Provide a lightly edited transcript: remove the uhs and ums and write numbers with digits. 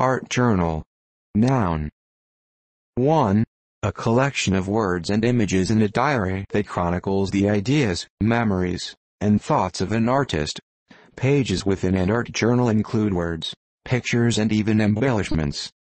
Art journal. Noun. 1. A collection of words and images in a diary that chronicles the ideas, memories, and thoughts of an artist. Pages within an art journal include words, pictures and even embellishments.